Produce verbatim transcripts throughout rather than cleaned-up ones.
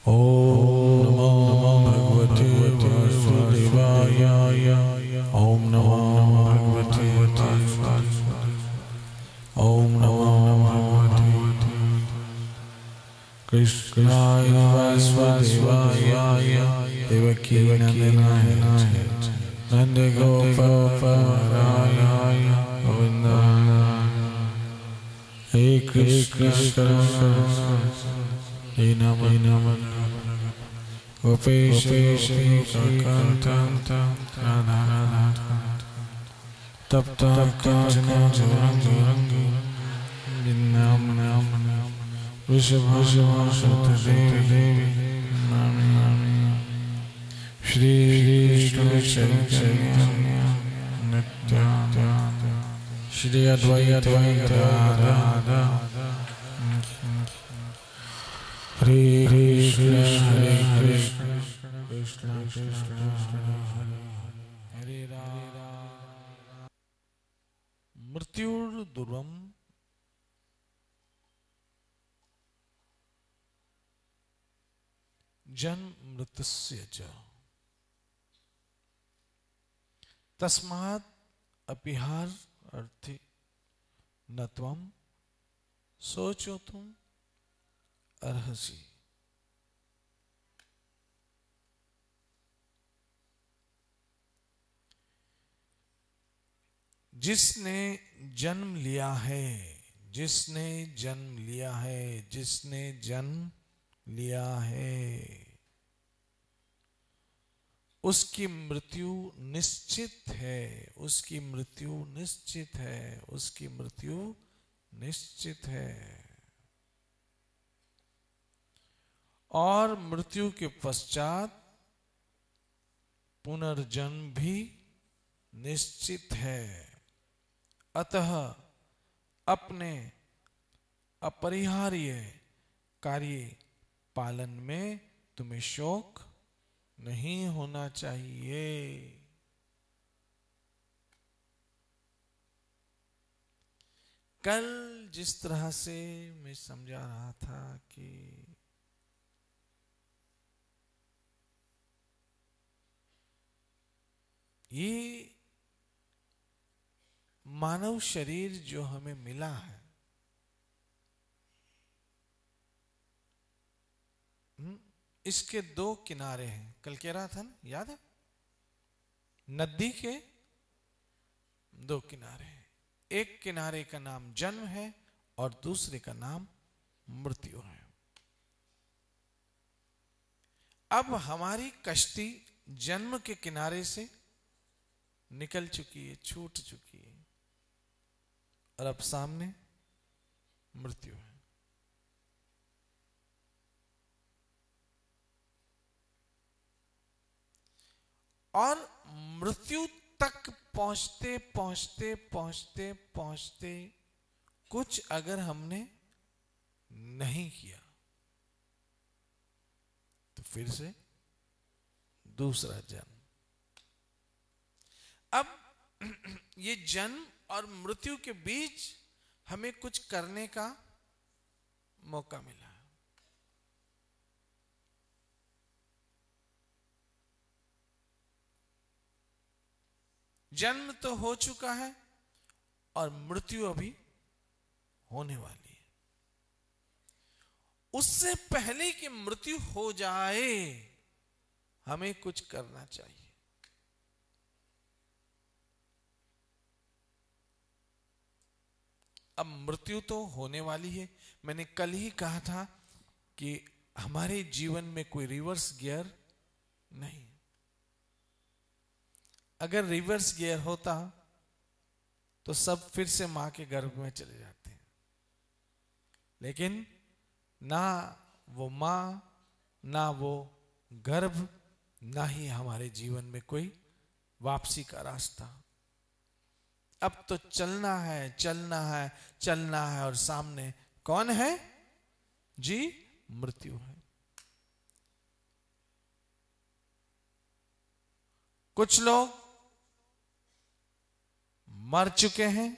ओम नमो भगवते वासुदेवाय। ओम नमो भगवते ओम नमो भगवते कृष्णाय वासुदेवाय देवकी नंदनाय नंद गोपाय गोविंदाय। हे कृष्ण हे नमः गोपेश कांत राधा राधा तप्त कांचन रंग नाम नाम वृषभासुत देवी नामी नामी श्री कृष्ण चैतन्य नित्यानंद श्री अद्वैत गदाधर हरे कृष्ण हरे कृष्ण कृष्ण कृष्ण हरे राम। मृत्युर्दुर्वम जन्म मृत्युस्य च तस्मात् अपिहार अर्थे न त्वं सोचो तुम अर्हसि। जिसने जन्म लिया है, जिसने जन्म लिया है, जिसने जन्म लिया है, उसकी मृत्यु निश्चित है, उसकी मृत्यु निश्चित है, उसकी मृत्यु निश्चित है। और मृत्यु के पश्चात पुनर्जन्म भी निश्चित है। अतः अपने अपरिहार्य कार्य पालन में तुम्हें शोक नहीं होना चाहिए। कल जिस तरह से मैं समझा रहा था कि ये मानव शरीर जो हमें मिला है, इसके दो किनारे हैं। कल कह रहा था ना, याद है? नदी के दो किनारे हैं। एक किनारे का नाम जन्म है और दूसरे का नाम मृत्यु है। अब हमारी कश्ती जन्म के किनारे से निकल चुकी है, छूट चुकी है, और अब सामने मृत्यु है। और मृत्यु तक पहुंचते पहुंचते पहुंचते पहुंचते कुछ अगर हमने नहीं किया तो फिर से दूसरा जन्म। अब ये जन्म और मृत्यु के बीच हमें कुछ करने का मौका मिला। जन्म तो हो चुका है और मृत्यु अभी होने वाली है। उससे पहले कि मृत्यु हो जाए हमें कुछ करना चाहिए। अब मृत्यु तो होने वाली है। मैंने कल ही कहा था कि हमारे जीवन में कोई रिवर्स गियर नहीं। अगर रिवर्स गियर होता तो सब फिर से मां के गर्भ में चले जाते हैं, लेकिन ना वो मां, ना वो गर्भ, ना ही हमारे जीवन में कोई वापसी का रास्ता। अब तो चलना है, चलना है, चलना है, और सामने कौन है जी? मृत्यु है। कुछ लोग मर चुके हैं,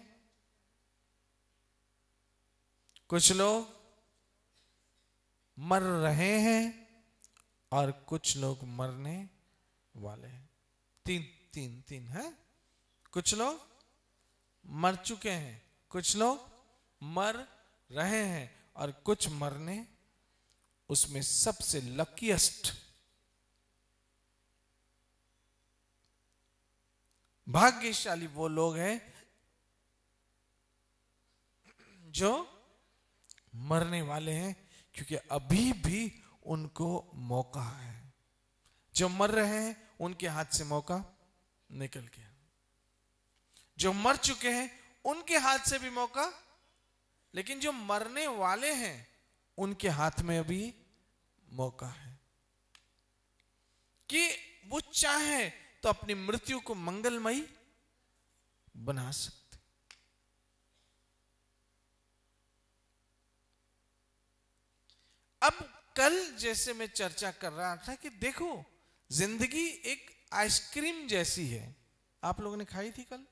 कुछ लोग मर रहे हैं, और कुछ लोग मरने वाले हैं। तीन तीन तीन है। कुछ लोग मर चुके हैं, कुछ लोग मर रहे हैं और कुछ मरने। उसमें सबसे लकीएस्ट, भाग्यशाली वो लोग हैं जो मरने वाले हैं, क्योंकि अभी भी उनको मौका है। जो मर रहे हैं उनके हाथ से मौका निकल गया। जो मर चुके हैं उनके हाथ से भी मौका, लेकिन जो मरने वाले हैं उनके हाथ में अभी मौका है कि वो चाहे तो अपनी मृत्यु को मंगलमयी बना सकते। अब कल जैसे मैं चर्चा कर रहा था कि देखो, जिंदगी एक आइसक्रीम जैसी है। आप लोगों ने खाई थी कल?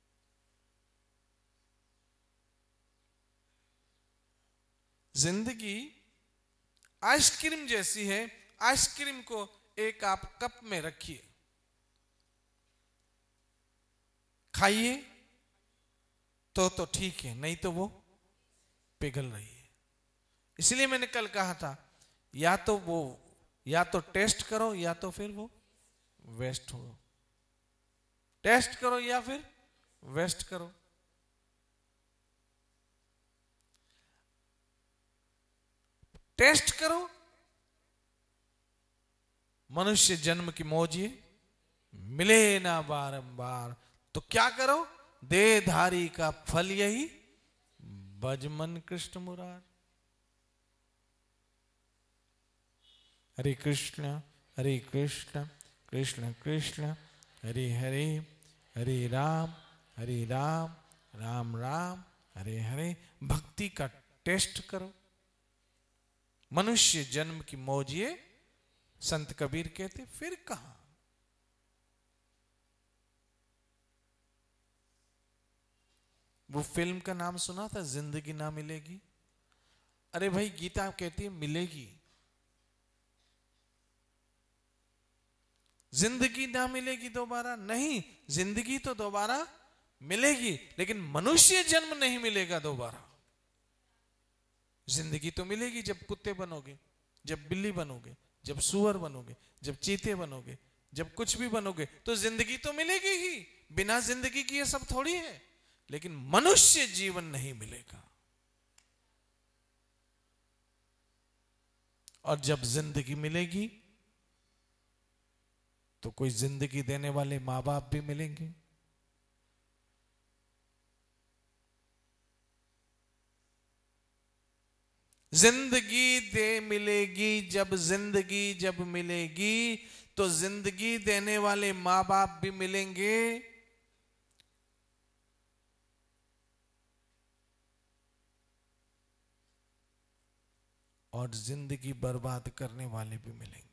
जिंदगी आइसक्रीम जैसी है। आइसक्रीम को एक आप कप में रखिए, खाइए तो तो ठीक है, नहीं तो वो पिघल रही है। इसलिए मैंने कल कहा था, या तो वो या तो टेस्ट करो या तो फिर वो वेस्ट हो। टेस्ट करो या फिर वेस्ट करो। टेस्ट करो। मनुष्य जन्म की मौज ये मिले ना बारंबार, तो क्या करो? देहधारी का फल यही भजमन कृष्ण मुरार। हरे कृष्ण हरे कृष्ण कृष्ण कृष्ण हरे हरे, हरे राम हरे राम राम राम हरे हरे। भक्ति का टेस्ट करो। मनुष्य जन्म की मौज ये संत कबीर कहते, फिर कहां? वो फिल्म का नाम सुना था, जिंदगी ना मिलेगी। अरे भाई, गीता कहती है मिलेगी। जिंदगी ना मिलेगी दोबारा नहीं, जिंदगी तो दोबारा मिलेगी, लेकिन मनुष्य जन्म नहीं मिलेगा दोबारा। जिंदगी तो मिलेगी जब कुत्ते बनोगे, जब बिल्ली बनोगे, जब सुअर बनोगे, जब चीते बनोगे, जब कुछ भी बनोगे, तो जिंदगी तो मिलेगी ही। बिना जिंदगी की ये सब थोड़ी है। लेकिन मनुष्य जीवन नहीं मिलेगा। और जब जिंदगी मिलेगी तो कोई जिंदगी देने वाले मां बाप भी मिलेंगे। जिंदगी दे मिलेगी जब जिंदगी जब मिलेगी तो जिंदगी देने वाले मां बाप भी मिलेंगे। और जिंदगी बर्बाद करने वाले भी मिलेंगे।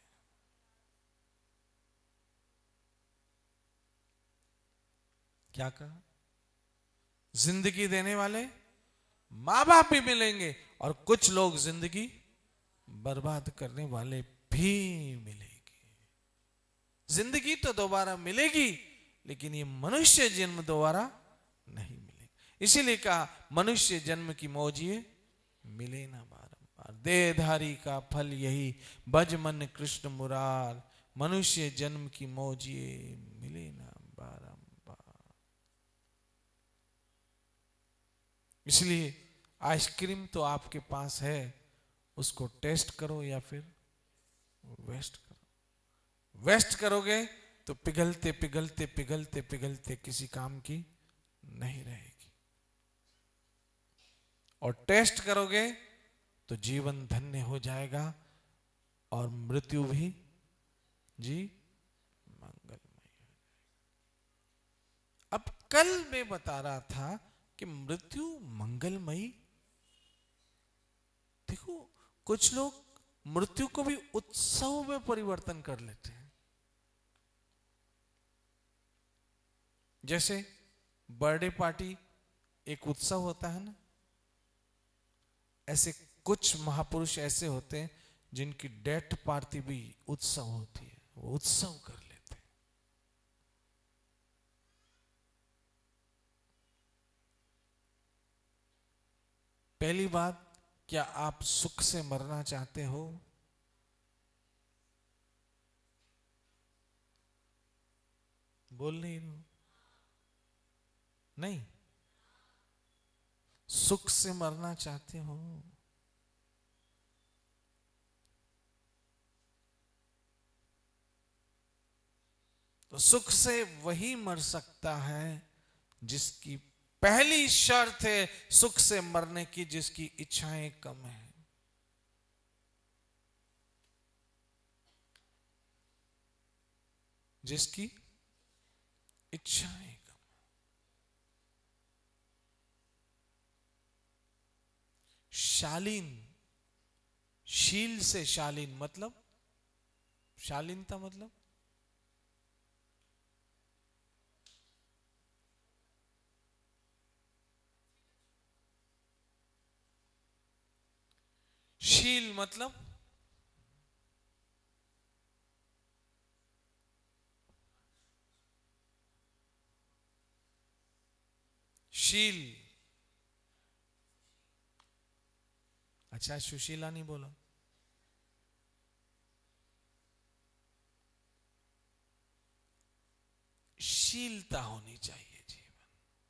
क्या कहा? जिंदगी देने वाले मां बाप भी मिलेंगे और कुछ लोग जिंदगी बर्बाद करने वाले भी मिलेंगे। जिंदगी तो दोबारा मिलेगी, लेकिन ये मनुष्य जन्म दोबारा नहीं मिलेगा। इसीलिए कहा मनुष्य जन्म की मौज ये मिले ना बारंबार। देहधारी का फल यही भज मन कृष्ण मुरार। मनुष्य जन्म की मौज ये मिले ना बारंबार। इसलिए आइसक्रीम तो आपके पास है, उसको टेस्ट करो या फिर वेस्ट करो। वेस्ट करोगे तो पिघलते पिघलते पिघलते पिघलते किसी काम की नहीं रहेगी। और टेस्ट करोगे तो जीवन धन्य हो जाएगा और मृत्यु भी जी मंगलमय। अब कल मैं बता रहा था कि मृत्यु मंगलमयी। देखो, कुछ लोग मृत्यु को भी उत्सव में परिवर्तन कर लेते हैं। जैसे बर्थडे पार्टी एक उत्सव होता है ना, ऐसे कुछ महापुरुष ऐसे होते हैं जिनकी डेथ पार्टी भी उत्सव होती है, वो उत्सव कर लेते हैं। पहली बात, क्या आप सुख से मरना चाहते हो? बोल नहीं रहे हो? नहीं, सुख से मरना चाहते हो? तो सुख से वही मर सकता है जिसकी पहली शर्त है सुख से मरने की, जिसकी इच्छाएं कम है। जिसकी इच्छाएं कम। शालीन, शील से शालीन मतलब, शालीनता मतलब शील मतलब शील। अच्छा, सुशीला नहीं बोला। शीलता होनी चाहिए जीवन।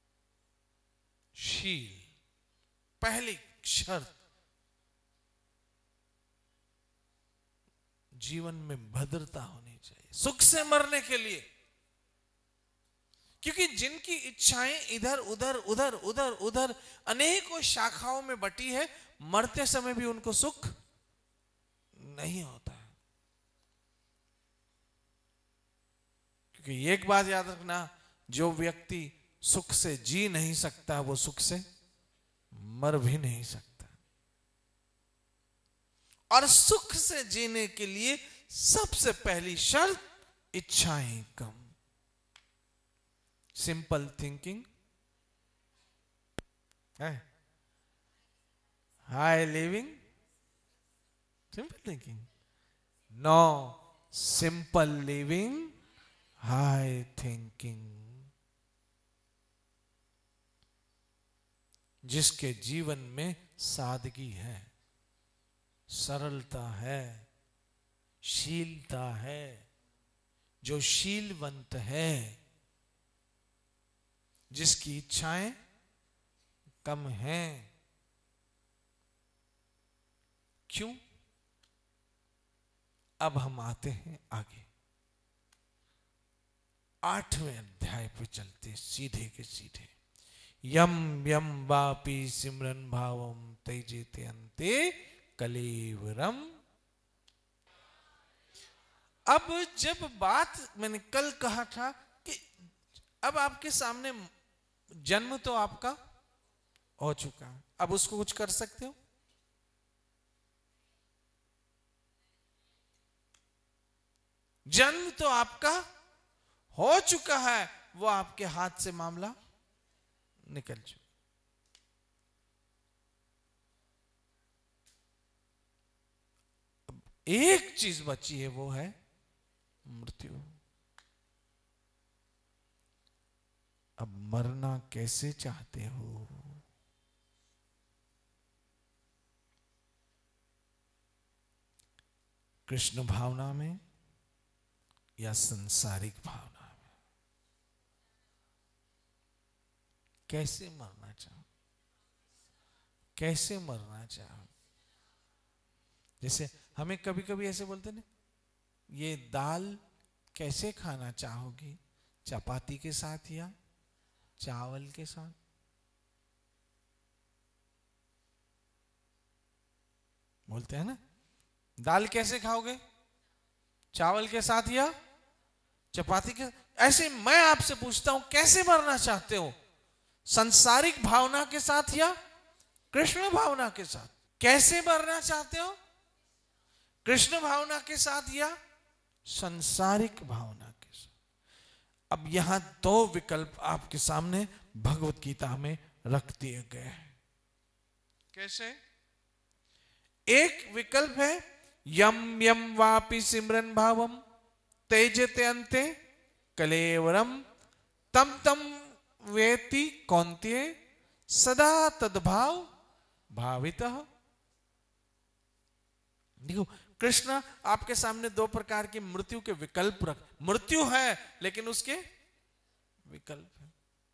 शील पहली शर्त। जीवन में भद्रता होनी चाहिए सुख से मरने के लिए। क्योंकि जिनकी इच्छाएं इधर उधर उधर उधर उधर अनेकों शाखाओं में बटी है, मरते समय भी उनको सुख नहीं होता है। क्योंकि एक बात याद रखना, जो व्यक्ति सुख से जी नहीं सकता वो सुख से मर भी नहीं सकता। और सुख से जीने के लिए सबसे पहली शर्त इच्छाएं कम। सिंपल थिंकिंग है, high living, simple thinking. No, simple living, high thinking. जिसके जीवन में सादगी है, सरलता है, शीलता है, जो शीलवंत है, जिसकी इच्छाएं कम हैं। क्यों? अब हम आते हैं आगे, आठवें अध्याय पे चलते सीधे के सीधे। यम यम वापी सिमरन भावम तेजेते अंते कलेवरम। अब जब बात मैंने कल कहा था कि अब आपके सामने जन्म तो आपका हो चुका है, अब उसको कुछ कर सकते हो? जन्म तो आपका हो चुका है, वो आपके हाथ से मामला निकल चुका। अब एक चीज बची है, वो है मृत्यु। अब मरना कैसे चाहते हो? कृष्ण भावना में या संसारिक भावना में? कैसे मरना चाहो? कैसे मरना चाहो? जैसे हमें कभी कभी ऐसे बोलते ना, ये दाल कैसे खाना चाहोगी, चपाती के साथ या चावल के साथ? बोलते हैं ना, दाल कैसे खाओगे, चावल के साथ या चपाती के? ऐसे मैं आपसे पूछता हूं, कैसे मरना चाहते हो? संसारिक भावना के साथ या कृष्ण भावना के साथ? कैसे मरना चाहते हो? कृष्ण भावना के साथ या संसारिक भावना के साथ? अब यहां दो विकल्प आपके सामने भगवत गीता में रख दिए गए हैं। कैसे? एक विकल्प है यम यम वापि सिमरन भावम तेजते अंते कलेवरम तम तम वेति कौन्त्य सदा तद्भाव भावितः। देखो कृष्ण आपके सामने दो प्रकार की मृत्यु के विकल्प रख, मृत्यु है लेकिन उसके विकल्प है।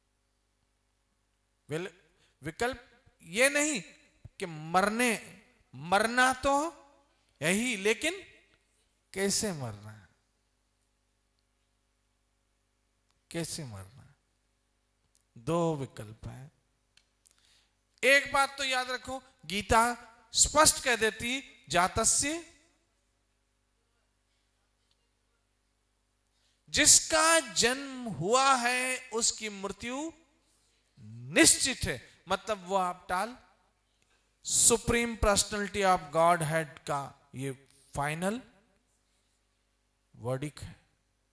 विकल्प ये नहीं कि मरने मरना तो यही, लेकिन कैसे मरना है, कैसे मरना है, दो विकल्प है। एक बात तो याद रखो, गीता स्पष्ट कह देती जातस्य, जिसका जन्म हुआ है उसकी मृत्यु निश्चित है। मतलब वो आप टाल, supreme personality of Godhead का ये फाइनल वर्डिक है,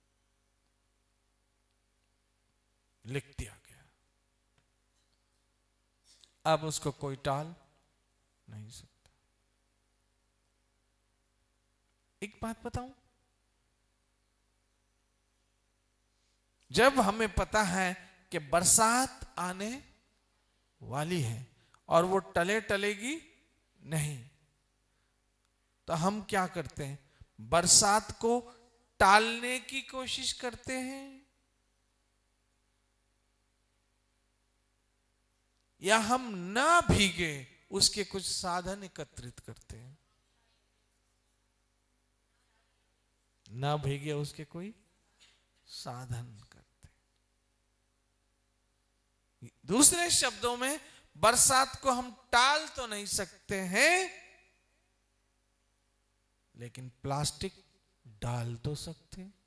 लिख दिया गया, अब उसको कोई टाल नहीं सकता। एक बात बताऊं, जब हमें पता है कि बरसात आने वाली है और वो टले टलेगी नहीं, तो हम क्या करते हैं, बरसात को टालने की कोशिश करते हैं या हम ना भीगे उसके कुछ साधन एकत्रित करते हैं। ना भीगे उसके कोई साधन करते। दूसरे शब्दों में बरसात को हम टाल तो नहीं सकते हैं, लेकिन प्लास्टिक डाल तो सकते हैं।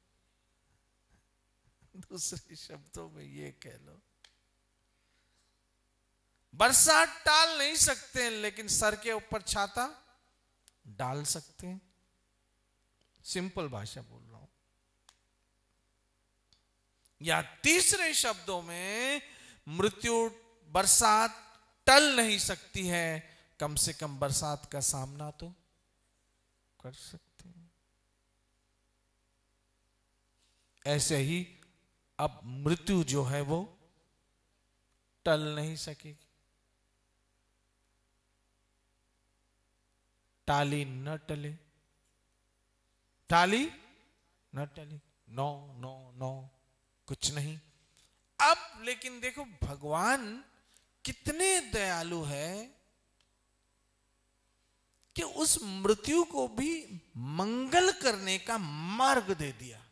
दूसरे शब्दों में ये कह लो, बरसात टाल नहीं सकते हैं लेकिन सर के ऊपर छाता डाल सकते हैं। सिंपल भाषा बोल रहा हूं। या तीसरे शब्दों में, मृत्यु बरसात टल नहीं सकती है, कम से कम बरसात का सामना तो कर सकते हैं। ऐसे ही अब मृत्यु जो है वो टल नहीं सकेगी, टाली न टले, टाली न टले, नो नो नो कुछ नहीं। अब लेकिन देखो भगवान कितने दयालु है कि उस मृत्यु को भी मंगल करने का मार्ग दे दिया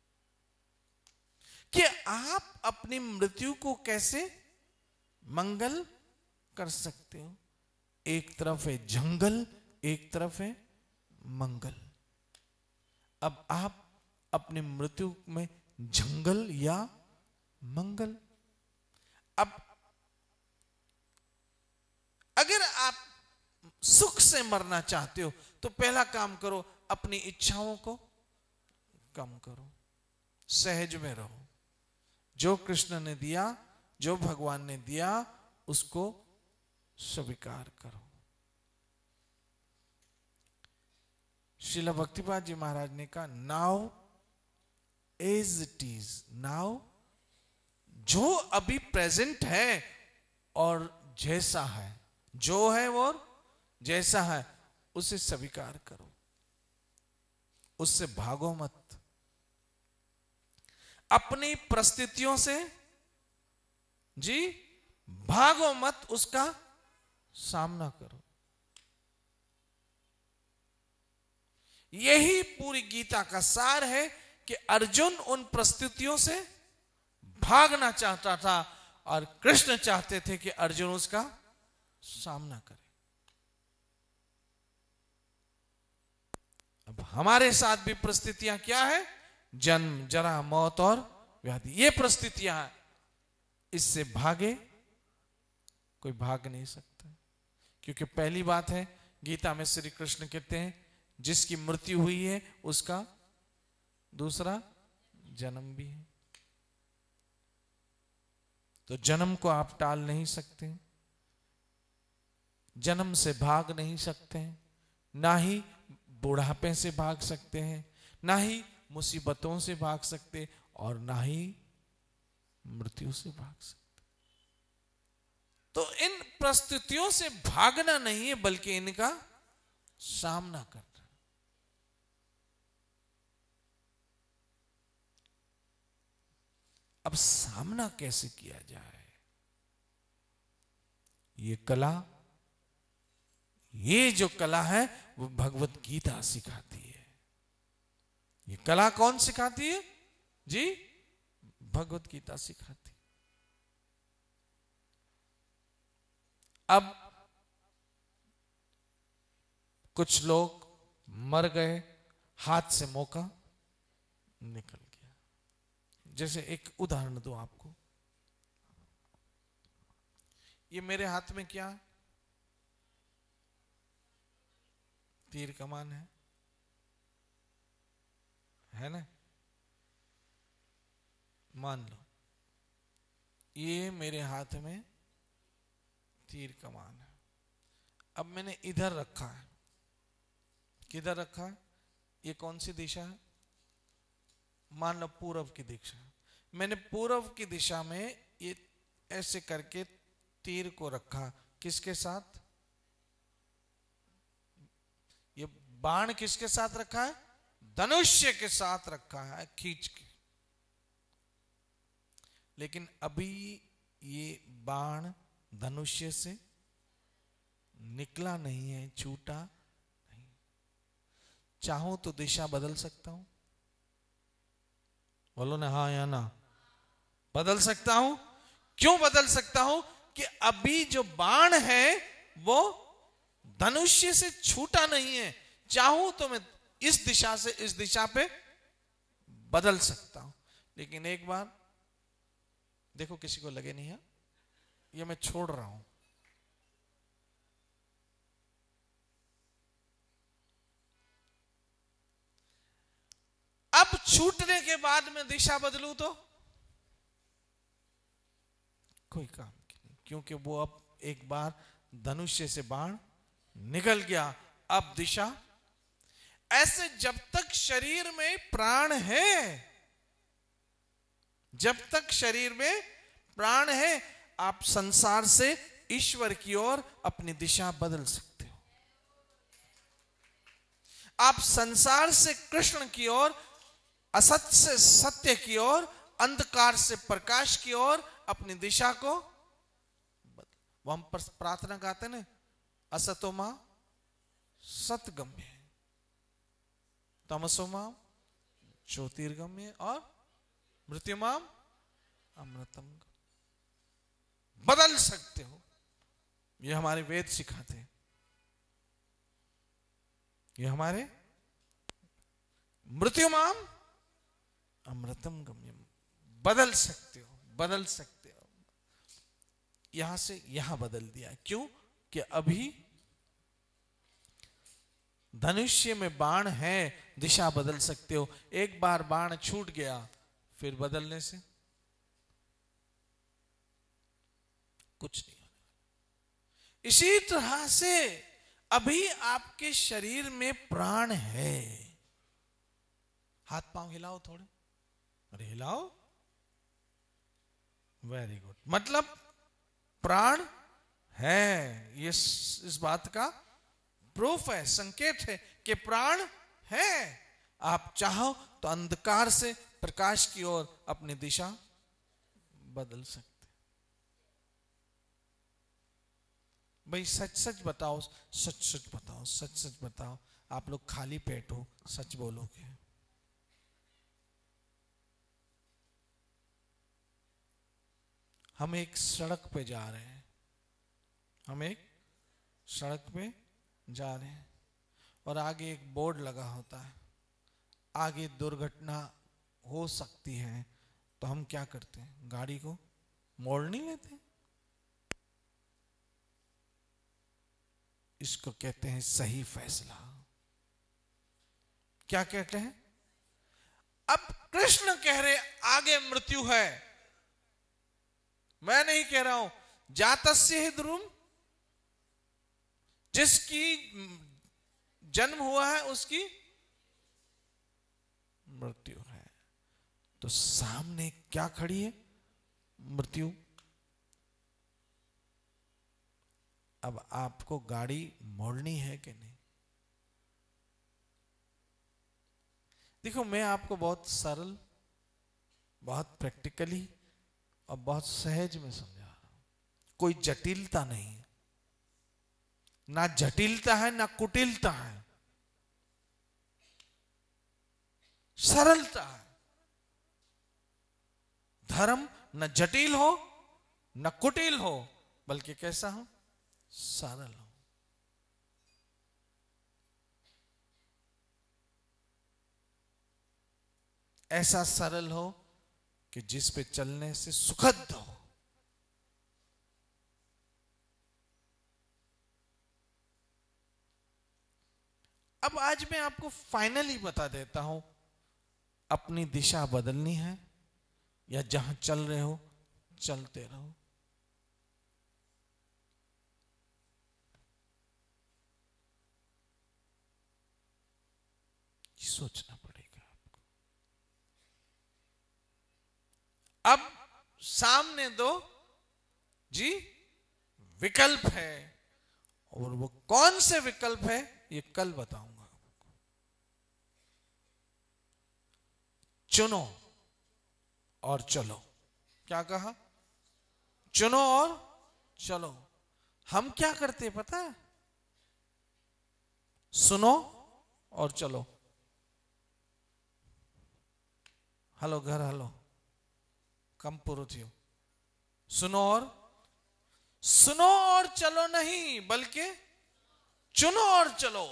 कि आप अपनी मृत्यु को कैसे मंगल कर सकते हो। एक तरफ है जंगल, एक तरफ है मंगल। अब आप अपनी मृत्यु में जंगल या मंगल, अब अगर आप सुख से मरना चाहते हो तो पहला काम करो, अपनी इच्छाओं को कम करो, सहज में रहो। जो कृष्ण ने दिया, जो भगवान ने दिया, उसको स्वीकार करो। श्रील भक्तिपाद जी महाराज ने कहा, now as it is, now जो अभी प्रेजेंट है और जैसा है, जो है और जैसा है, उसे स्वीकार करो, उससे भागो मत। अपनी परिस्थितियों से जी भागो मत, उसका सामना करो। यही पूरी गीता का सार है कि अर्जुन उन परिस्थितियों से भागना चाहता था और कृष्ण चाहते थे कि अर्जुन उसका सामना करे। अब हमारे साथ भी परिस्थितियां क्या है? जन्म, जरा, मौत और व्याधि। ये परिस्थितियां हैं, इससे भागे कोई भाग नहीं सकता, क्योंकि पहली बात है, गीता में श्री कृष्ण कहते हैं जिसकी मृत्यु हुई है उसका दूसरा जन्म भी है। तो जन्म को आप टाल नहीं सकते, जन्म से भाग नहीं सकते, ना ही बुढ़ापे से भाग सकते हैं, ना ही मुसीबतों से भाग सकते, और ना ही मृत्यु से भाग सकते। तो इन परिस्थितियों से भागना नहीं है, बल्कि इनका सामना करना। अब सामना कैसे किया जाए, ये कला, ये जो कला है वो भगवत गीता सिखाती है। ये कला कौन सिखाती है जी? भगवत गीता सिखाती। अब कुछ लोग मर गए, हाथ से मौका निकल गया। जैसे एक उदाहरण दूं आपको, ये मेरे हाथ में क्या है? तीर कमान है, है ना? मान लो ये मेरे हाथ में तीर कमान है। अब मैंने इधर रखा है, किधर रखा है? ये कौन सी दिशा है? मान लो पूर्व की दिशा। मैंने पूर्व की दिशा में ये ऐसे करके तीर को रखा, किसके साथ? ये बाण किसके साथ रखा है? धनुष्य के साथ रखा है, खींच के। लेकिन अभी ये बाण धनुष्य से निकला नहीं है, छूटा नहीं। चाहूं तो दिशा बदल सकता हूं, बोलो ना हाँ या ना? बदल सकता हूं। क्यों बदल सकता हूं? कि अभी जो बाण है वो धनुष्य से छूटा नहीं है। चाहूं तो मैं इस दिशा से इस दिशा पे बदल सकता हूं। लेकिन एक बार देखो, किसी को लगे नहीं है, ये मैं छोड़ रहा हूं। अब छूटने के बाद मैं दिशा बदलूं तो कोई काम की नहीं, क्योंकि वो अब एक बार धनुष्य से बाण निकल गया। अब दिशा ऐसे जब तक शरीर में प्राण है, जब तक शरीर में प्राण है, आप संसार से ईश्वर की ओर अपनी दिशा बदल सकते हो। आप संसार से कृष्ण की ओर, असत से सत्य की ओर, अंधकार से प्रकाश की ओर अपनी दिशा को बदल। वो हम प्रार्थना गाते ना, असतो मां सतगम्य, तमसो मां ज्योतिर्गम्य, और मृत्यु मां अमृतम। बदल सकते हो, ये हमारे वेद सिखाते हैं, ये हमारे मृत्यु मां अमृतम गम्यम। बदल सकते हो, बदल सकते हो। यहां से यहां बदल दिया, क्यों? कि अभी धनुष्य में बाण है, दिशा बदल सकते हो। एक बार बाण छूट गया, फिर बदलने से कुछ नहीं होगा। इसी तरह से अभी आपके शरीर में प्राण है। हाथ पांव हिलाओ थोड़े, अरे हिलाओ, वेरी गुड। मतलब प्राण है, ये इस बात का प्रूफ है, संकेत है कि प्राण है। आप चाहो तो अंधकार से प्रकाश की ओर अपनी दिशा बदल सकते। भाई सच सच बताओ, सच सच बताओ, सच सच बताओ। आप लोग खाली पेट हो, सच बोलोगे? हम एक सड़क पे जा रहे हैं, हम एक सड़क पे जा रहे हैं, और आगे एक बोर्ड लगा होता है, आगे दुर्घटना हो सकती है। तो हम क्या करते हैं? गाड़ी को मोड़ नहीं लेते। इसको कहते हैं सही फैसला। क्या कहते हैं? अब कृष्ण कह रहे आगे मृत्यु है, मैं नहीं कह रहा हूं। जातस्य ही ध्रुवम, जिसकी जन्म हुआ है उसकी मृत्यु है। तो सामने क्या खड़ी है? मृत्यु। अब आपको गाड़ी मोड़नी है कि नहीं? देखो, मैं आपको बहुत सरल, बहुत प्रैक्टिकली और बहुत सहज में समझा रहा हूं। कोई जटिलता नहीं है, ना जटिलता है ना कुटिलता है, सरलता है। धर्म न जटिल हो न कुटिल हो, बल्कि कैसा हो? सरल हो। ऐसा सरल हो कि जिस पे चलने से सुखद हो। अब आज मैं आपको फाइनली बता देता हूं, अपनी दिशा बदलनी है या जहां चल रहे हो चलते रहो। सोचना पड़ेगा आपको। अब सामने दो जी विकल्प है, और वो कौन से विकल्प है ये कल बताऊंगा आपको। चुनो और चलो। क्या कहा? चुनो और चलो। हम क्या करते पता है? सुनो और चलो। हलो घर हलो कम पुरु थियो। सुनो और सुनो और चलो नहीं, बल्कि चुनो और चलो।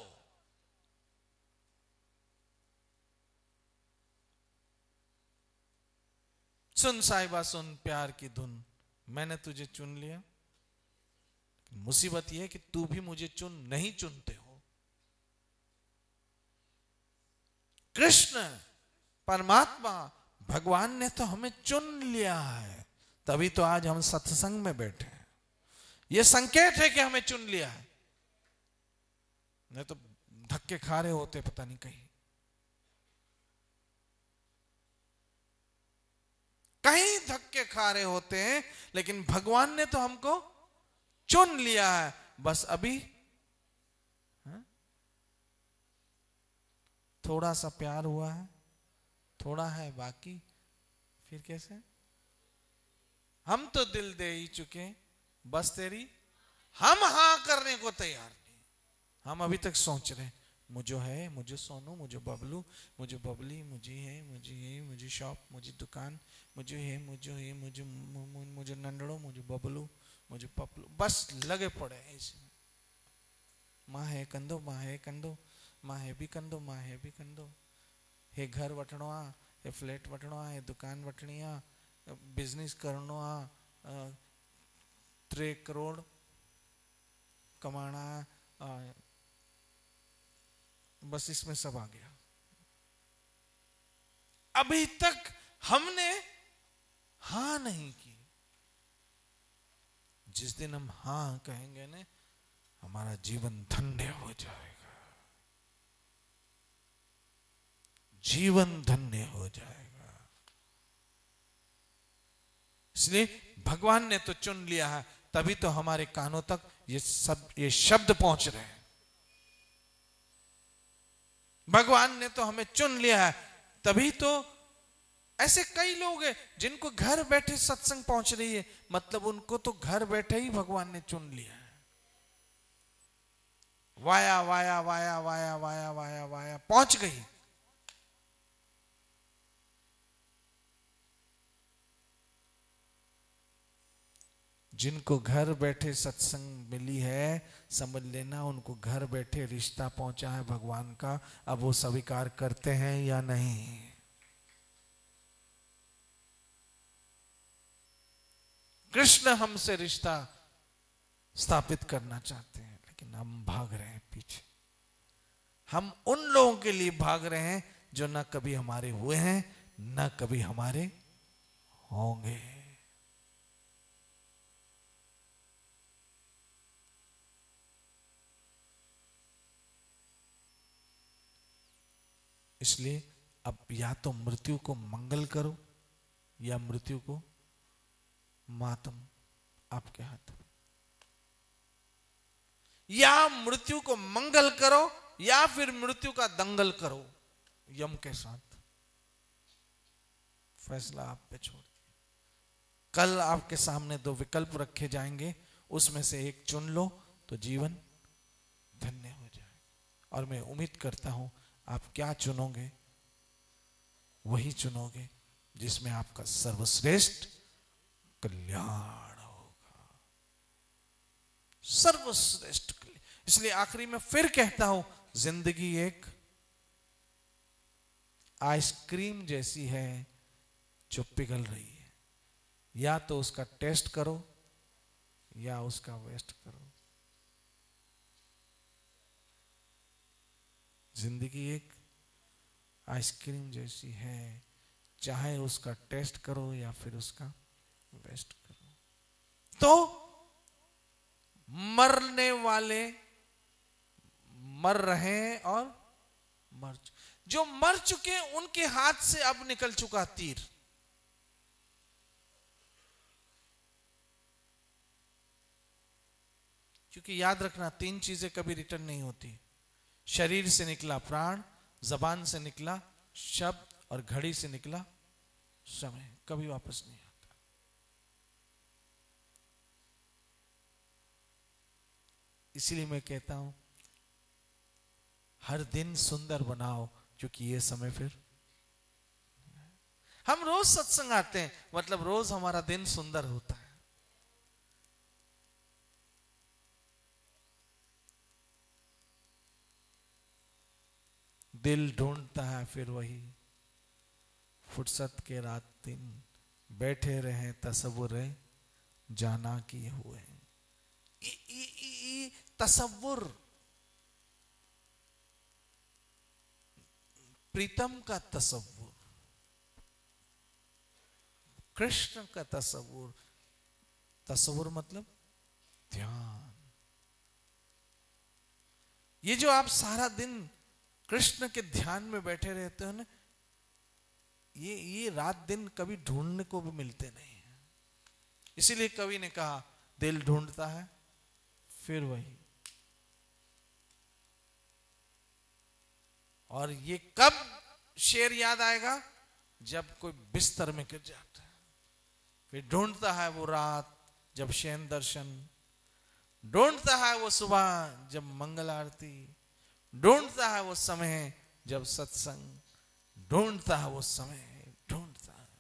सुन साहिबा सुन प्यार की धुन, मैंने तुझे चुन लिया। मुसीबत यह है कि तू भी मुझे चुन नहीं चुनते हो। कृष्ण परमात्मा भगवान ने तो हमें चुन लिया है, तभी तो आज हम सत्संग में बैठे हैं। यह संकेत है कि हमें चुन लिया है, नहीं तो धक्के खा रहे होते पता नहीं कहीं कहीं धक्के खा रहे होते हैं। लेकिन भगवान ने तो हमको चुन लिया है। बस अभी हा? थोड़ा सा प्यार हुआ है, थोड़ा है बाकी। फिर कैसे? हम तो दिल दे ही चुके, बस तेरी हम हां करने को तैयार नहीं। हम अभी तक सोच रहे हैं, मुझे है, मुझे सोनू, मुझे बबलू, मुझे बबली, मुझे है, मुझे है, मुझे शॉप, मुझे दुकान, मुझे है, मुझे है, मुझे मुझे नंडड़ो, मुझे बबलू, मुझे पपलू। बस लगे पड़े हैं इसमें। मां है कंदो, मां है कंदो, मां है भी कंदो, मां है भी कंदो। हे घर वठणो आ, हे फ्लैट वठणो आ, हे दुकान वठणी आ, बिजनेस करणो आ, टे करोड़ कमाना आ, बस इसमें सब आ गया। अभी तक हमने हां नहीं की। जिस दिन हम हां कहेंगे ना, हमारा जीवन धन्य हो जाएगा, जीवन धन्य हो जाएगा। इसलिए भगवान ने तो चुन लिया है, तभी तो हमारे कानों तक ये सब ये शब्द पहुंच रहे हैं। भगवान ने तो हमें चुन लिया है, तभी तो ऐसे कई लोग हैं जिनको घर बैठे सत्संग पहुंच रही है, मतलब उनको तो घर बैठे ही भगवान ने चुन लिया है। Via via via via via via via पहुंच गई। जिनको घर बैठे सत्संग मिली है, समझ लेना उनको घर बैठे रिश्ता पहुंचा है भगवान का। अब वो स्वीकार करते हैं या नहीं? कृष्ण हमसे रिश्ता स्थापित करना चाहते हैं, लेकिन हम भाग रहे हैं पीछे। हम उन लोगों के लिए भाग रहे हैं जो ना कभी हमारे हुए हैं, ना कभी हमारे होंगे। इसलिए अब या तो मृत्यु को मंगल करो या मृत्यु को मातम, आपके हाथ में। या मृत्यु को मंगल करो या फिर मृत्यु का दंगल करो यम के साथ। फैसला आप पे छोड़ दिया। कल आपके सामने दो विकल्प रखे जाएंगे, उसमें से एक चुन लो तो जीवन धन्य हो जाए। और मैं उम्मीद करता हूं आप क्या चुनोगे, वही चुनोगे जिसमें आपका सर्वश्रेष्ठ कल्याण होगा, सर्वश्रेष्ठ कल्याण। इसलिए आखिरी में फिर कहता हूं, जिंदगी एक आइसक्रीम जैसी है जो पिघल रही है, या तो उसका टेस्ट करो या उसका वेस्ट करो। जिंदगी एक आइसक्रीम जैसी है, चाहे उसका टेस्ट करो या फिर उसका वेस्ट करो। तो मरने वाले मर रहे हैं और मर जो मर चुके उनके हाथ से अब निकल चुका तीर। क्योंकि याद रखना, तीन चीजें कभी रिटर्न नहीं होती। शरीर से निकला प्राण, जबान से निकला शब्द और घड़ी से निकला समय, कभी वापस नहीं आता। इसीलिए मैं कहता हूं हर दिन सुंदर बनाओ, क्योंकि ये समय फिर हम रोज सत्संग आते हैं, मतलब रोज हमारा दिन सुंदर होता है। दिल ढूंढता है फिर वही फुर्सत के रात दिन, बैठे रहे तसव्वुर जाना किए हुए। ई, ई, ई, ई, तसव्वुर प्रीतम का तसव्वुर, कृष्ण का तसव्वुर। तसव्वुर मतलब ध्यान। ये जो आप सारा दिन कृष्ण के ध्यान में बैठे रहते हो ना, ये ये रात दिन कभी ढूंढने को भी मिलते नहीं है। इसीलिए कवि ने कहा, दिल ढूंढता है फिर वही। और ये कब शेर याद आएगा, जब कोई बिस्तर में गिर जाता है। फिर ढूंढता है वो रात जब शयन दर्शन, ढूंढता है वो सुबह जब मंगल आरती, ढूंढता है वो समय जब सत्संग, ढूंढता है वो समय, ढूंढता है।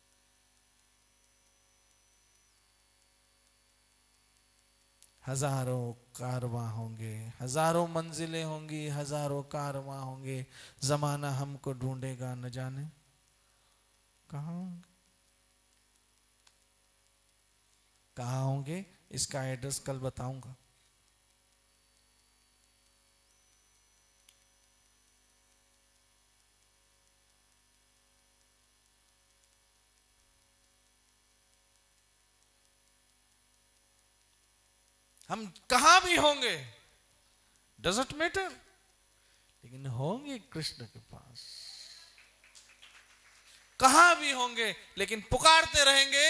हजारों कारवां होंगे, हजारों मंजिलें होंगी, हजारों कारवां होंगे, जमाना हमको ढूंढेगा न जाने कहां होंगे। कहां होंगे इसका एड्रेस कल बताऊंगा। हम कहां भी होंगे डजंट मैटर, लेकिन होंगे कृष्ण के पास। कहां भी होंगे लेकिन पुकारते रहेंगे,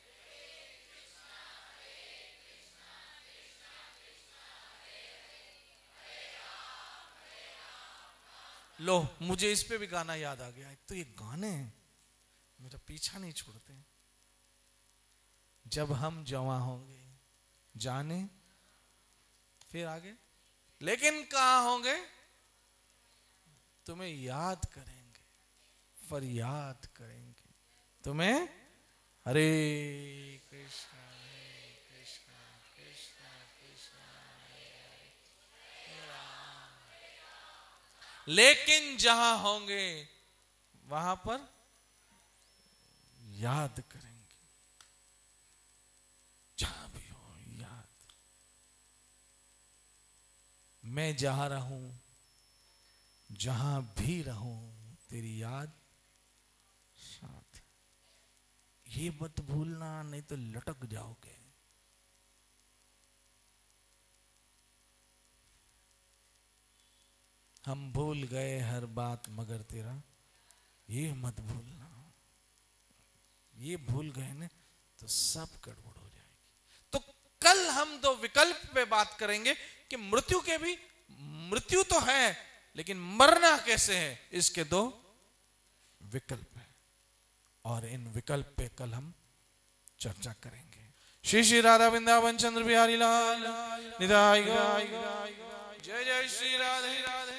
लो मुझे इस पे भी गाना याद आ गया। एक तो ये गाने मेरा पीछा नहीं छोड़ते। जब हम जवां होंगे जाने, फिर आगे, लेकिन कहां होंगे तुम्हें याद करेंगे, फरियाद करेंगे तुम्हें। हरे कृष्ण हरे कृष्ण कृष्ण कृष्ण हरे हरे। लेकिन जहां होंगे वहां पर याद करेंगे, जहां भी हो याद। मैं जहां रहूं जहां भी रहूं तेरी याद साथ। ये मत भूलना, नहीं तो लटक जाओगे। हम भूल गए हर बात मगर तेरा ये मत भूलना। ये भूल गए ना तो सब गड़बड़ हो जाएगी। तो कल हम दो विकल्प पे बात करेंगे कि मृत्यु के भी, मृत्यु तो है लेकिन मरना कैसे है, इसके दो विकल्प है और इन विकल्प पे कल हम चर्चा करेंगे। श्री श्री राधा वृंदावन चंद्र बिहारी लाल निधाई। जय जय श्री राधे राधे।